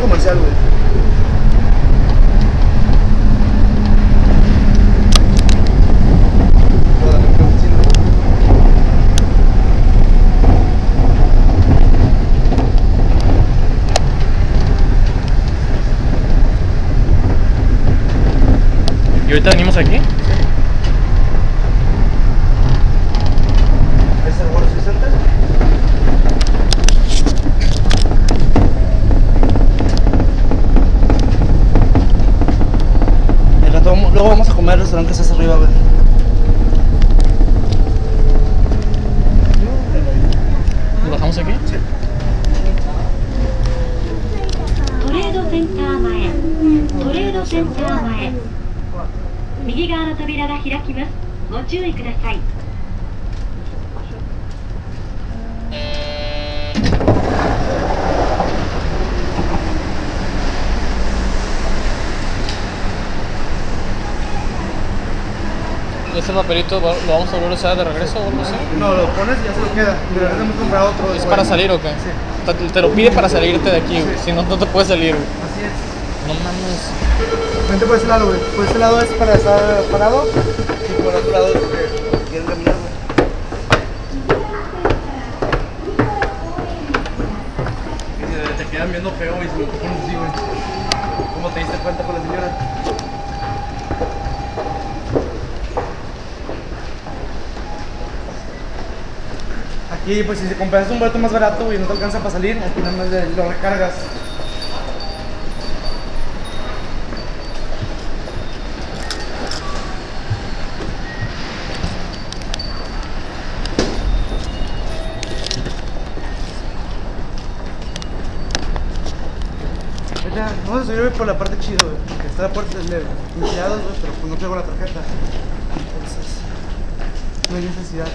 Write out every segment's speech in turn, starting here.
comercial, güey. ¿Y ahorita venimos aquí? ¿Es el World 60? Luego vamos a comer al restaurante que está arriba, güey. ¿Nos bajamos aquí? Sí. トレードセンター前、トレードセンター前、右側の扉が開きます。ご注意ください。 ¿Ese papelito lo vamos a volver a usar de regreso o algo así? No, lo pones y ya se lo queda. De verdad hemos comprado otro. ¿Es para salir o qué? Sí. Te lo pide para salirte de aquí, güey. Si no, no te puedes salir, güey. Así es. No mames. Vente por ese lado, güey. Por este lado es para estar parado y por el otro lado es porque quieren caminar, güey. Te quedan viendo feo y se lo pones así, güey. ¿Cómo te diste cuenta con la señora? Aquí, pues si compras un boleto más barato y no te alcanza para salir, aquí nada más lo recargas. Ya, vamos a subir por la parte chida, güey, porque está la puerta de empleados, güey, pero pues no traigo la tarjeta. Entonces, no hay necesidad.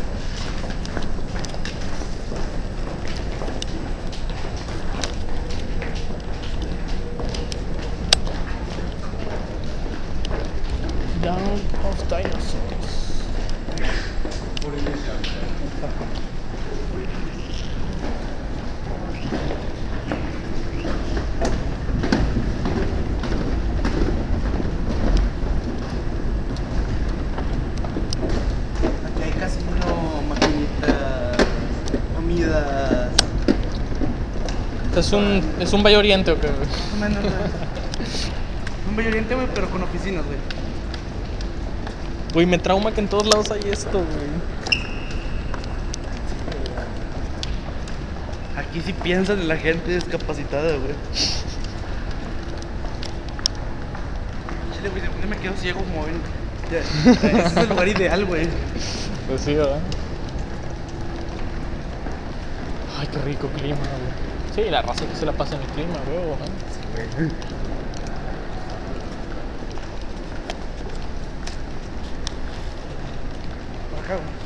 Young of Dinosaurs. Aquí hay casino, maquinitas, comidas. ¿Es un Valle Oriente o qué, güey? Más o menos, güey. Un Bello Oriente, güey, pero con oficinas, güey. Güey, me trauma que en todos lados hay esto, güey. Aquí sí piensan en la gente discapacitada, güey. Chile, güey, de repente me quedo ciego como ven. Ya, ese es el lugar ideal, güey. Pues sí, ¿verdad? Ay, qué rico clima, güey. Sí, la raza que se la pasa en el clima, güey, ¿no? Sí, güey. Por acá, güey.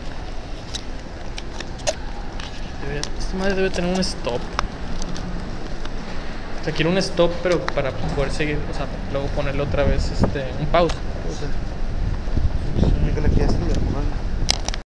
Esta madre debe tener un stop. O sea, quiero un stop, pero para poder seguir, o sea, luego ponerle otra vez un pause. Explícale aquí a este, güey.